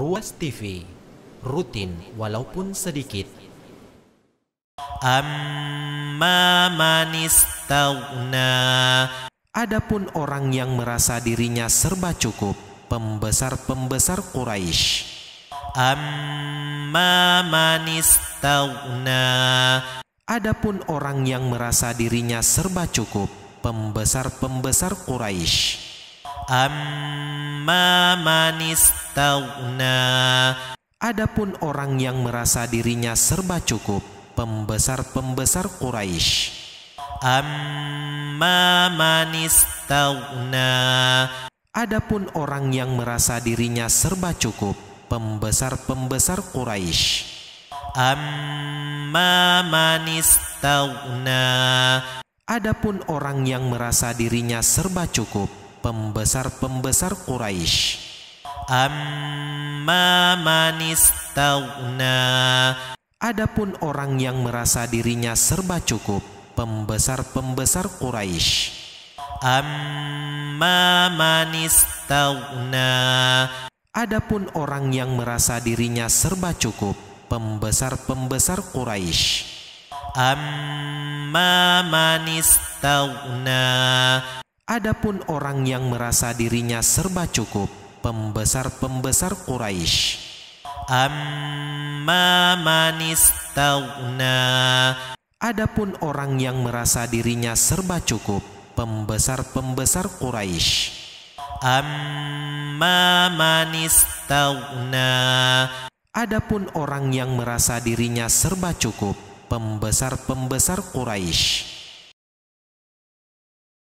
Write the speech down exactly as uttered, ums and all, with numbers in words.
Ruas T V, rutin walaupun sedikit. Amma man istaghna. Adapun orang yang merasa dirinya serba cukup, pembesar-pembesar Quraisy. Amma man istaghna. Adapun orang yang merasa dirinya serba cukup, pembesar-pembesar Quraisy. Amma man istaghna. Adapun orang yang merasa dirinya serba cukup, pembesar-pembesar Quraisy. Amma man istaghna. Adapun orang yang merasa dirinya serba cukup, pembesar-pembesar Quraisy. Amma man istaghna. Adapun orang yang merasa dirinya serba cukup, pembesar-pembesar Quraisy. Amma man istaghna. Adapun orang yang merasa dirinya serba cukup, pembesar-pembesar Quraisy. Amma man istaghna. Adapun orang yang merasa dirinya serba cukup, pembesar-pembesar Quraisy. Amma man istaghna. Adapun orang yang merasa dirinya serba cukup, pembesar-pembesar Quraisy. Amma man istaghna. Adapun orang yang merasa dirinya serba cukup, pembesar-pembesar Quraisy. Amma man istaghna. Adapun orang yang merasa dirinya serba cukup, pembesar-pembesar Quraisy.